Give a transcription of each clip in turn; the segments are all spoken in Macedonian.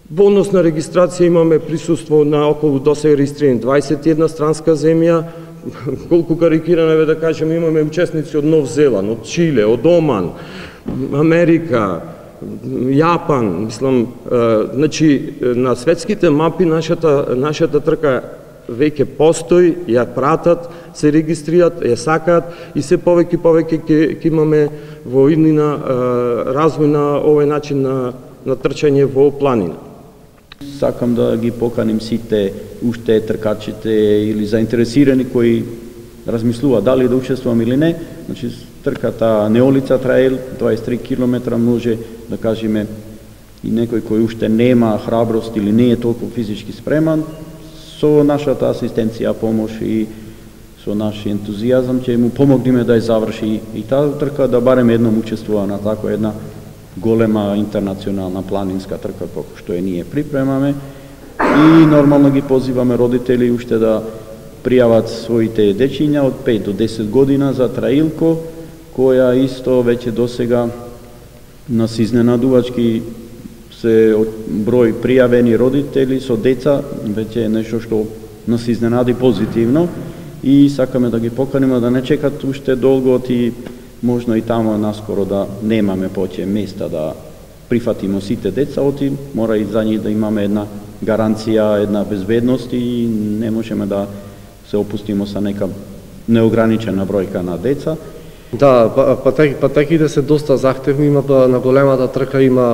Во однос на регистрација имаме присуство на околу досега регистрирани 21 странска земја. Колку карикирано е да кажем, имаме учесници од Нов Зеланд, од Чиле, од Оман, Америка, Јапан, мислам, значи на светските мапи нашата трка веќе постои, ја пратат, се регистрираат, ја сакаат и се повеќе и повеќе ќе имаме во иднина развој на овој начин на трчање во планина. Сакам да ги поканим сите уште тркачите или заинтересирани кои размислуваат дали да учествувам или не. Значи трката Неолица Траил 23 км може да кажеме и некој кој уште нема храброст или не е толку физички спреман, со нашата асистенција, помош и со нашиот ентузијазам ќе му помогнеме да ја заврши и таа трка, да барем едном учествува на таква една голема интернационална планинска трка како што е ние припремаме. И нормално ги позиваме родители уште да пријават своите дечиња од 5 до 10 година за траилко, која исто веќе досега нас изненадувачки се број пријавени родители со деца, веќе е нешто што нас изненади позитивно и сакаме да ги поканиме да не чекат уште долго и можно и тамо наскоро да немаме повеќе места да прифатиме сите деца, мора и за нив да имаме една гаранција, една безбедност и не можеме да се опустиме со нека неограничена бројка на деца. Да, патеките се доста захтевни, има на големата трка има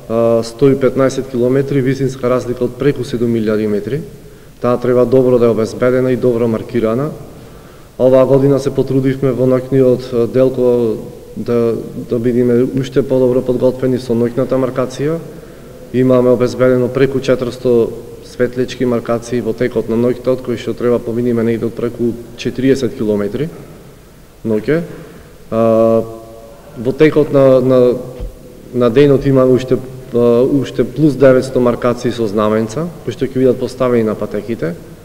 115 км, висинска разлика од преку 7000 метри. Таа треба добро да е обезбедена и добро маркирана. Оваа година се потрудивме во ноќниот делко да бидеме уште подобро подготвени со ноќната маркација. Имаме обезбедено преку 400 светлички маркации во текот на ноќта, од кои што треба поминеме негде од преку 40 км ноќе. Во текот на денот имаме уште плюс 900 маркации со знаменца, кои што ќе бидат поставени на патеките.